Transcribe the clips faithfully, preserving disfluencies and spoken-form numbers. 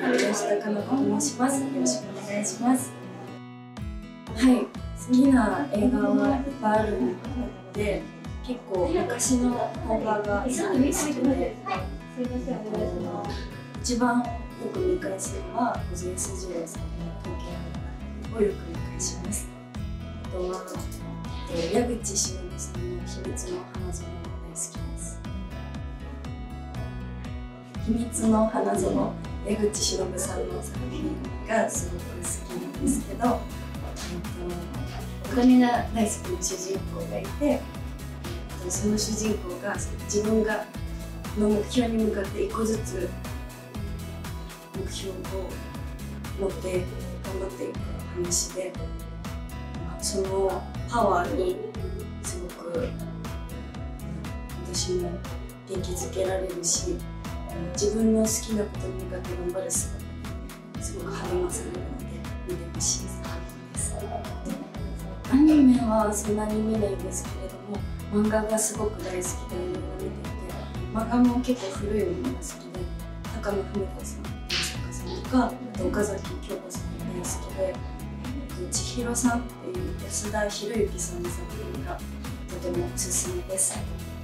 吉高野と申します。よろしくお願いします。はい、好きな映画はいっぱいあるので、結構昔の邦画がすごい好きで、一番よく見返すのは小津安二郎さんの刀剣をよく見返します。あとは矢口しのぶさんの秘密の花園が大好きです。秘密の花園、矢口しのぶさんの作品がすごく好きなんですけど、えっと、お金が大好きな主人公がいて、その主人公が自分がの目標に向かって一個ずつ目標を持って頑張っていく話で、そのパワーにすごく私も元気づけられるし、自分の好きなことに向かって頑張る姿にすごく励まされるので見てほしい作品です。アニメはそんなに見ないんですけれども、漫画がすごく大好きでいろいろ見ていて、漫画も結構古いものが好きで、高野文子さん、大坂さんとか、あと岡崎京子さんが大好きで、千尋さんっていう安田博之さんの作品がとてもおすすめです。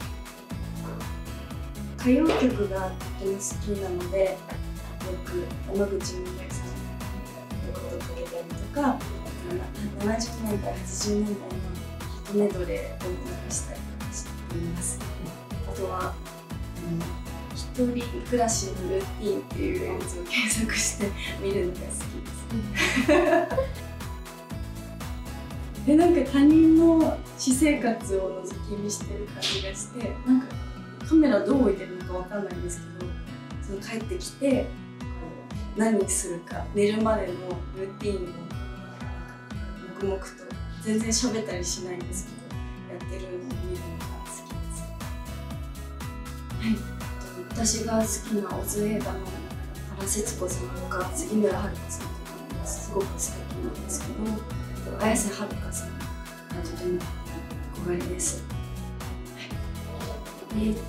歌謡曲がとても好きなので、よく山口百恵さんのことをかけたりとか、ななじゅうねんだい、はちじゅうねんだいのヒットメドレーを流したりとかしています。あとは、うん、一人暮らしのルーティンっていうやつを検索して見るのが好きです。で、なんか他人の私生活を覗き見してる感じがして、なんかカメラどう置いてるのかわかんないんですけど、その帰ってきて何するか、寝るまでのルーティンを黙々と全然喋ったりしないんですけどやってるのを見るのが好きです。はい、私が好きなオズ映画の原節子さんとか杉村遥さんとかすごく素敵なんですけど、綾瀬はるかさんがとても憧れです。はい、で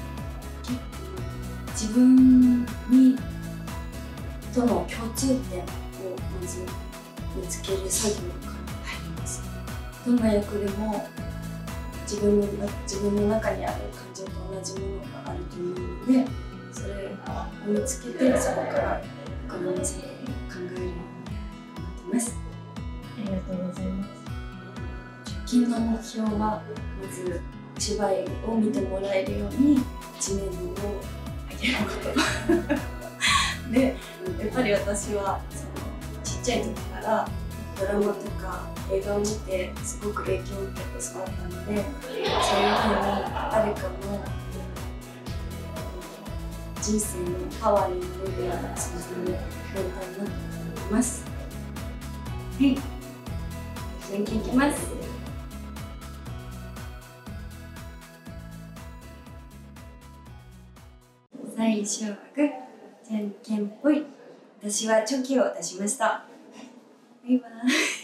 自分にとの共通点をまず見つける作業から入ります。どんな役でも自分の自分の中にある感情と同じものがあると思うので、それを見つけてそこから他の作業を考えるようになっています。 ありがとうございます。 直近の目標はまずお芝居を見てもらえるように知名度を上げることで、やっぱり私はそのちっちゃい時からドラマとか映画を見てすごく影響を受けて育ったので、そういうふうに誰かの人生のパワーになれるような存在になりたいなと思います。はい、元気いきます。最初はグー、じゃんけんぽい。私はチョキを出しました。バイバイ。